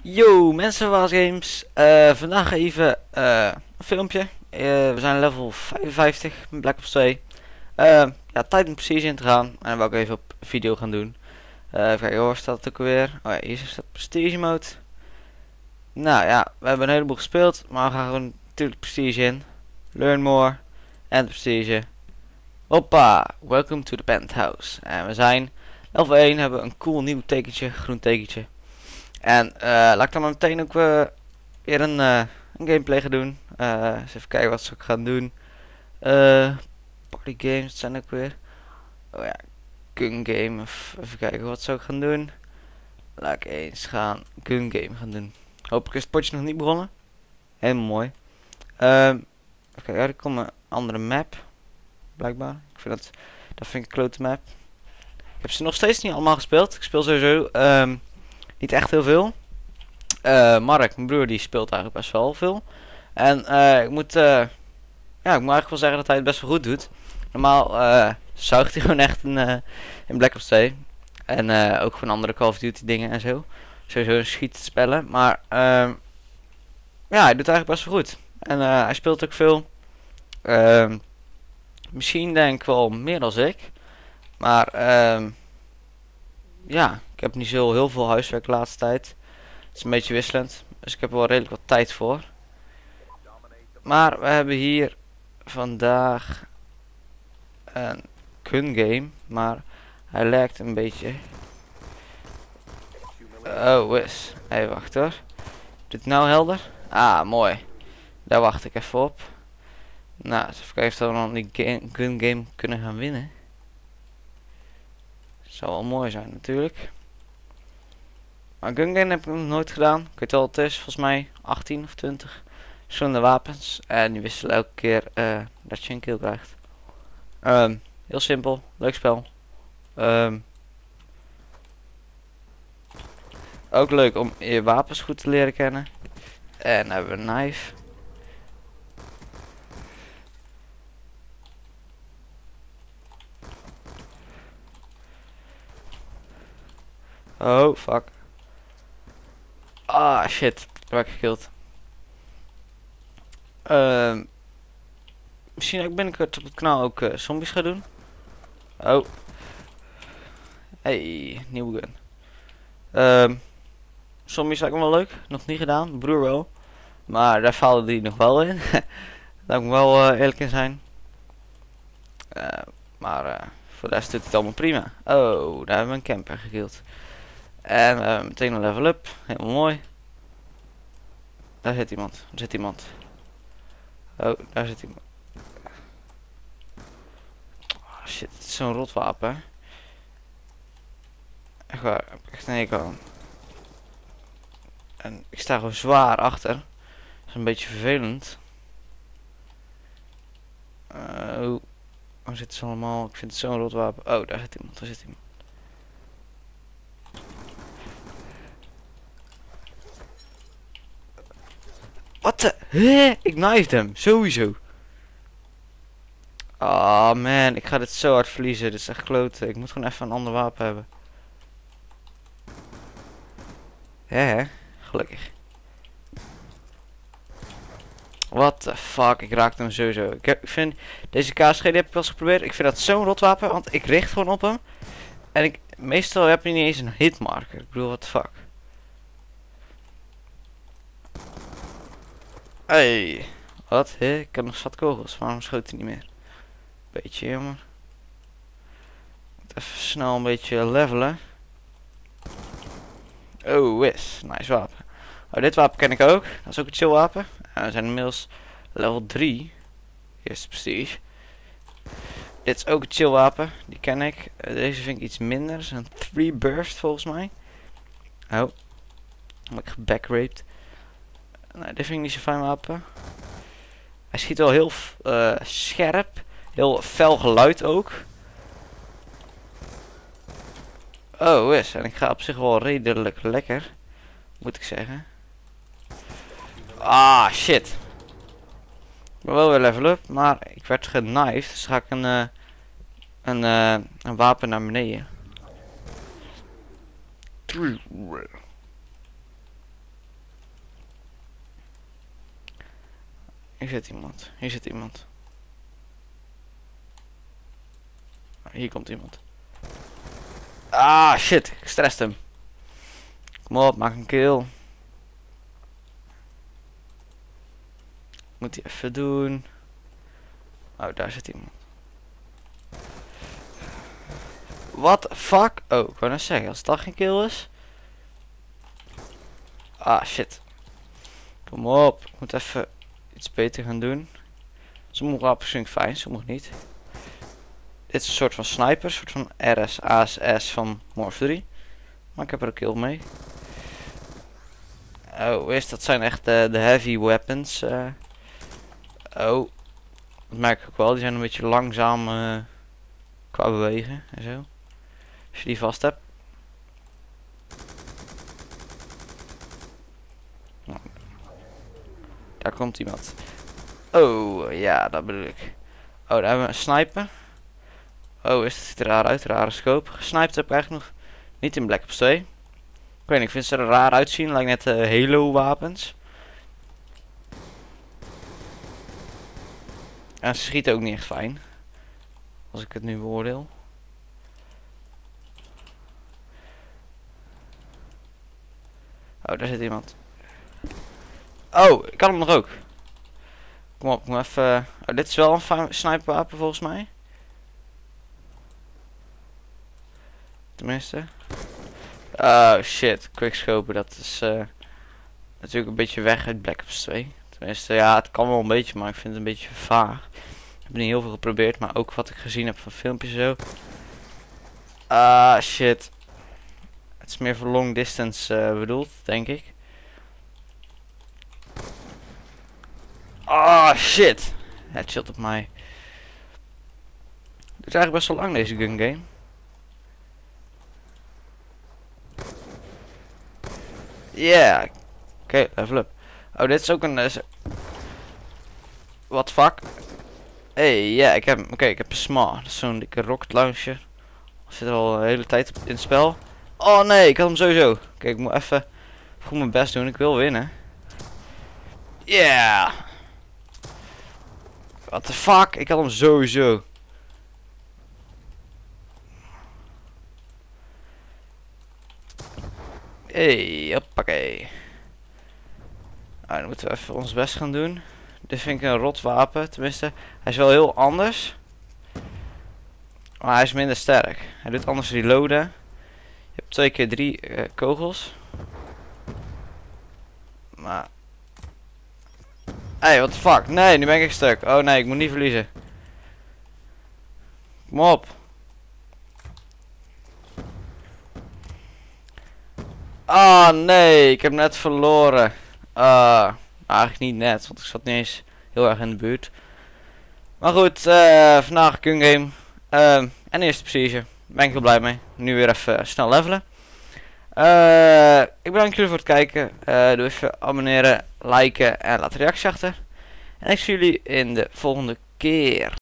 Yo mensen van Games, vandaag even een filmpje. We zijn level 55 met Black Ops 2. Ja, tijd om Prestige in te gaan en dan wil ik even op video gaan doen. Even kijken, waar staat het ook alweer? Oh ja, hier staat Prestige mode. Nou ja, we hebben een heleboel gespeeld, maar we gaan gewoon natuurlijk Prestige in. Learn more en Prestige. Hoppa, welcome to the penthouse. En we zijn level 1, hebben een cool nieuw tekentje, groen tekentje. En laat ik dan maar meteen ook weer een gameplay gaan doen. Eens even kijken wat ze ook gaan doen. Party games zijn ook weer. Oh ja, gun game. Even kijken wat ze ook gaan doen. Laat ik eens gaan gun game gaan doen. Hopelijk is het potje nog niet begonnen. Helemaal mooi. Even kijken, er komt een andere map. Blijkbaar. Ik vind dat vind ik een klote map. Ik heb ze nog steeds niet allemaal gespeeld. Ik speel sowieso niet echt heel veel. Mark, mijn broer, die speelt eigenlijk best wel veel. En ik moet eigenlijk wel zeggen dat hij het best wel goed doet. Normaal zuigt hij gewoon echt in Black Ops 2. En ook van andere Call of Duty dingen en zo. Sowieso schietspellen. Maar ja, hij doet eigenlijk best wel goed. En hij speelt ook veel. Misschien denk ik wel meer dan ik. Maar ja, ik heb niet zo heel veel huiswerk de laatste tijd. Het is een beetje wisselend. Dus ik heb er wel redelijk wat tijd voor. Maar we hebben hier vandaag een gun game. Maar hij lijkt een beetje. Oh, is. Even wachten hoor. Doet het nou helder? Ah, mooi. Daar wacht ik even op. Nou, eens even kijken of we dan die gun game kunnen gaan winnen. Zou wel mooi zijn natuurlijk. Maar gun game heb ik nog nooit gedaan. Ik weet wel wat het is, volgens mij 18 of 20 verschillende wapens. En die wisselen elke keer dat je een kill krijgt. Heel simpel, leuk spel. Ook leuk om je wapens goed te leren kennen. En dan hebben we een knife. Oh, fuck. Ah, shit. Daar werd ik gekilld. Misschien ook binnenkort op het kanaal ook zombies gaan doen. Oh. Hey, nieuwe gun. Zombies lijkt me wel leuk. Nog niet gedaan. Mijn broer wel. Maar daar faalde die nog wel in. Daar moet ik wel eerlijk in zijn. Maar voor de rest doet het allemaal prima. Oh, daar hebben we een camper gekilld. En meteen een level up. Helemaal mooi. Daar zit iemand. Er zit iemand. Oh, daar zit iemand. Oh, shit, het is zo'n rotwapen. Echt waar, heb ik echt een hekel aan. En ik sta gewoon zwaar achter. Dat is een beetje vervelend. Waar zitten ze allemaal? Ik vind het zo'n rotwapen. Oh, daar zit iemand, daar zit iemand. Wat de? Ik knifed hem, sowieso. Oh man, ik ga dit zo hard verliezen. Dit is echt klote. Ik moet gewoon even een ander wapen hebben. Hè? Gelukkig. What the fuck, ik raakte hem sowieso. Ik vind, deze KSG die heb ik wel eens geprobeerd. Ik vind dat zo'n rotwapen, want ik richt gewoon op hem. En meestal heb je niet eens een hitmarker. Ik bedoel, what the fuck. Hey, wat? Ik heb nog zat kogels. Waarom schoot hij niet meer? Beetje jammer. Even snel een beetje levelen. Oh, nice wapen. Oh, dit wapen ken ik ook. Dat is ook een chill wapen. We zijn inmiddels level 3. Eerste prestige. Dit is ook een chill wapen. Die ken ik. Deze vind ik iets minder. Dat is een 3 burst volgens mij. Oh. Heb ik gebackraped. Nou, dit vind ik niet zo fijn wapen. Hij schiet wel heel scherp. Heel fel geluid ook. Oh, en ik ga op zich wel redelijk lekker. Moet ik zeggen. Ah, shit. Ik ben wel weer level up, maar ik werd genived. Dus ga ik een wapen naar beneden. Hier zit iemand. Hier zit iemand. Hier komt iemand. Ah, shit. Ik stress hem. Kom op, maak een kill. Moet hij even doen. Oh, daar zit iemand. What the fuck? Oh, ik wou net zeggen, als dat geen kill is. Ah, shit. Kom op. Ik moet even iets beter gaan doen. Sommige wapens vind ik fijn, sommige niet. Dit is een soort van sniper, een soort van RS, ASS van Morph 3. Maar ik heb er een kill mee. Oh, eerst dat zijn echt de heavy weapons. Oh, dat merk ik ook wel. Die zijn een beetje langzaam qua bewegen en zo. Als je die vast hebt. Nou, daar komt iemand. Oh, ja, dat bedoel ik. Oh, daar hebben we een sniper. Oh, is het ziet er raar uit, rare scope. Gesniped heb ik eigenlijk nog niet in Black Ops 2. Ik weet niet, ik vind ze er raar uitzien. Lijkt net Halo wapens. En ze schieten ook niet echt fijn. Als ik het nu beoordeel. Oh, daar zit iemand. Oh, ik kan hem nog ook. Kom op, ik moet even... Oh, dit is wel een sniperwapen volgens mij. Tenminste. Oh shit, quickscopen, dat is natuurlijk een beetje weg uit Black Ops 2. Tenminste, ja, het kan wel een beetje, maar ik vind het een beetje vaag. Ik heb niet heel veel geprobeerd, maar ook wat ik gezien heb van filmpjes en zo. Ah shit. Het is meer voor long distance bedoeld, denk ik. Ah shit. Het chillt op mij. Het is eigenlijk best wel lang deze gun game. Yeah. Oké, level up. Oh, dit is ook een... What fuck? Hey, ja, ik heb hem. Oké, ik heb een SMAW. Dat is zo'n dikke rocket launcher. Zit er al een hele tijd in het spel. Oh nee, ik had hem sowieso. Kijk, ik moet even goed mijn best doen. Ik wil winnen. Yeah. What the fuck? Ik had hem sowieso. Hey, hoppakee. Nou, dan moeten we even ons best gaan doen. Dit vind ik een rot wapen, tenminste. Hij is wel heel anders. Maar hij is minder sterk. Hij doet anders reloaden. Je hebt 2 keer 3 kogels. Maar... Hey, what the fuck? Nee, nu ben ik stuk. Oh nee, ik moet niet verliezen. Kom op. Ah nee, ik heb net verloren. Eigenlijk niet net, want ik zat niet eens heel erg in de buurt. Maar goed, vandaag gun game. En eerste precision. Ben ik heel blij mee. Nu weer even snel levelen. Ik bedank jullie voor het kijken. Doe even abonneren, liken en laat een reactie achter. En ik zie jullie in de volgende keer.